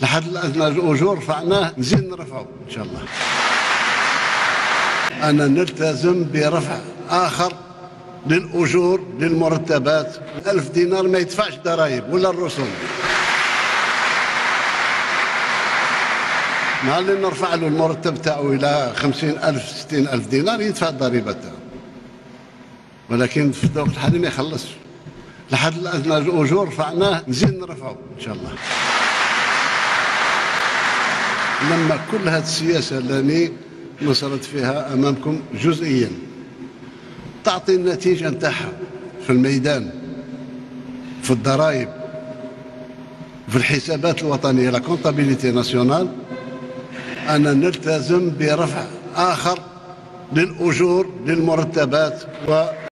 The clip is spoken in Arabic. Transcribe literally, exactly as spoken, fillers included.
لحد الأدنى الأجور رفعناه، نزيد نرفعه إن شاء الله. أنا نلتزم برفع آخر للأجور للمرتبات. ألف دينار ما يدفعش ضرائب ولا الرسوم. مع اللي نرفع له المرتب تاعو إلى خمسين ألف ستين ألف دينار يدفع الضريبة تاعو، ولكن في الوقت الحالي ما يخلصش. لحد الأدنى الأجور رفعناه، نزيد نرفعه إن شاء الله. لما كل هذه السياسة اللي نصرت فيها أمامكم جزئيا تعطي النتيجة نتاعها في الميدان، في الضرائب، في الحسابات الوطنية، لا كونتابيليتي ناسيونال، أنا نلتزم برفع آخر للأجور للمرتبات و